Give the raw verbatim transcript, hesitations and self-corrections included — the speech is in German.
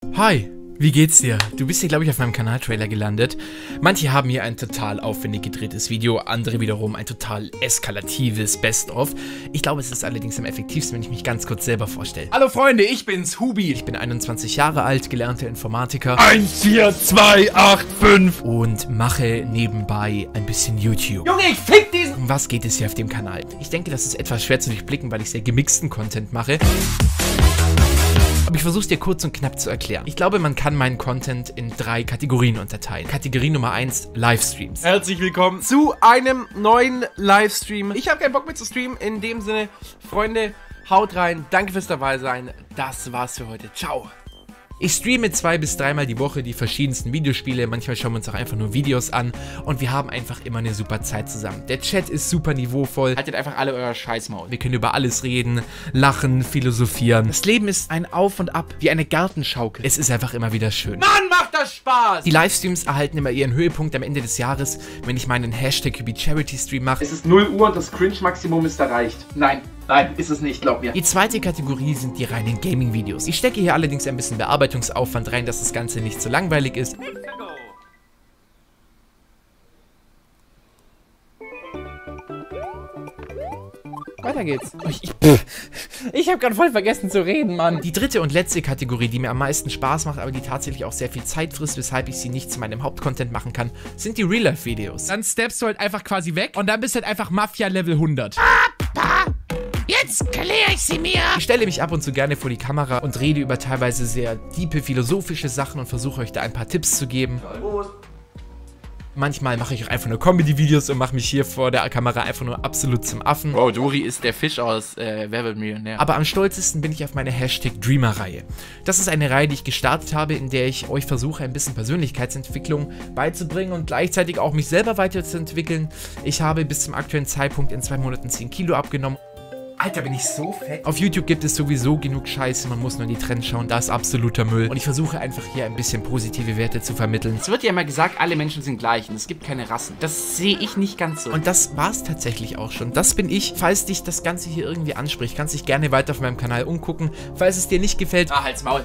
Hi, wie geht's dir? Du bist hier, glaube ich, auf meinem Kanaltrailer gelandet. Manche haben hier ein total aufwendig gedrehtes Video, andere wiederum ein total eskalatives Best-of. Ich glaube, es ist allerdings am effektivsten, wenn ich mich ganz kurz selber vorstelle. Hallo Freunde, ich bin's, Hubi. Ich bin einundzwanzig Jahre alt, gelernter Informatiker. eins, vier, zwei, acht, fünf. Und mache nebenbei ein bisschen YouTube. Junge, ich fick diesen... Um was geht es hier auf dem Kanal? Ich denke, das ist etwas schwer zu durchblicken, weil ich sehr gemixten Content mache. Aber ich versuche es dir kurz und knapp zu erklären. Ich glaube, man kann meinen Content in drei Kategorien unterteilen. Kategorie Nummer eins, Livestreams. Herzlich willkommen zu einem neuen Livestream. Ich habe keinen Bock mehr zu streamen. In dem Sinne, Freunde, haut rein. Danke fürs dabei sein. Das war's für heute. Ciao. Ich streame zwei bis dreimal die Woche die verschiedensten Videospiele, manchmal schauen wir uns auch einfach nur Videos an und wir haben einfach immer eine super Zeit zusammen. Der Chat ist super niveauvoll. Haltet einfach alle euer Scheißmaul. Wir können über alles reden, lachen, philosophieren. Das Leben ist ein Auf und Ab, wie eine Gartenschaukel. Es ist einfach immer wieder schön. Mann, macht das Spaß! Die Livestreams erhalten immer ihren Höhepunkt am Ende des Jahres, wenn ich meinen Hashtag Hubi Charity Stream mache. Es ist null Uhr und das Cringe-Maximum ist erreicht. Nein, nein, ist es nicht, glaub mir. Die zweite Kategorie sind die reinen Gaming-Videos. Ich stecke hier allerdings ein bisschen Bearbeitungsaufwand rein, dass das Ganze nicht so langweilig ist. Weiter geht's. Ich, ich, ich habe gerade voll vergessen zu reden, Mann. Die dritte und letzte Kategorie, die mir am meisten Spaß macht, aber die tatsächlich auch sehr viel Zeit frisst, weshalb ich sie nicht zu meinem Hauptcontent machen kann, sind die Real-Life-Videos. Dann steppst du halt einfach quasi weg und dann bist du halt einfach Mafia-Level hundert. Jetzt kläre ich sie mir! Ich stelle mich ab und zu gerne vor die Kamera und rede über teilweise sehr tiefe philosophische Sachen und versuche euch da ein paar Tipps zu geben. Manchmal mache ich auch einfach nur Comedy-Videos und mache mich hier vor der Kamera einfach nur absolut zum Affen. Wow, Dori ist der Fisch aus äh, Wer wird Millionär? Aber am stolzesten bin ich auf meine Hashtag Dreamer-Reihe. Das ist eine Reihe, die ich gestartet habe, in der ich euch versuche, ein bisschen Persönlichkeitsentwicklung beizubringen und gleichzeitig auch mich selber weiterzuentwickeln. Ich habe bis zum aktuellen Zeitpunkt in zwei Monaten zehn Kilo abgenommen. Alter, bin ich so fett. Auf YouTube gibt es sowieso genug Scheiße, man muss nur in die Trends schauen, da ist absoluter Müll. Und ich versuche einfach hier ein bisschen positive Werte zu vermitteln. Es wird ja immer gesagt, alle Menschen sind gleich und es gibt keine Rassen. Das sehe ich nicht ganz so. Und das war's tatsächlich auch schon. Das bin ich. Falls dich das Ganze hier irgendwie anspricht, kannst dich gerne weiter auf meinem Kanal umgucken. Falls es dir nicht gefällt, Ah, halt's Maul.